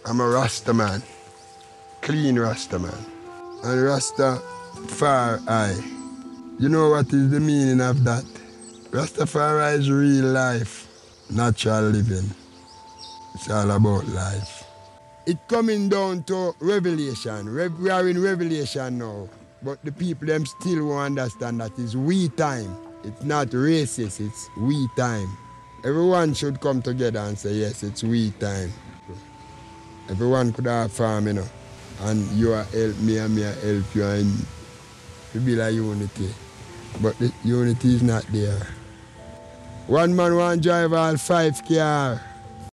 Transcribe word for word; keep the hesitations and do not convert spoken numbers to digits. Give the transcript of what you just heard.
I'm a Rasta man, clean Rasta man. And Rasta far eye. You know what is the meaning of that? Rastafari is real life, natural living. It's all about life. It coming down to revelation. Re we are in revelation now. But the people them still won't understand that it's we time. It's not racist, it's we time. Everyone should come together and say, yes, it's we time. Everyone could have farm, you know. And you are help me and me I help you, and it be like unity. But the unity is not there. One man want drive all five car.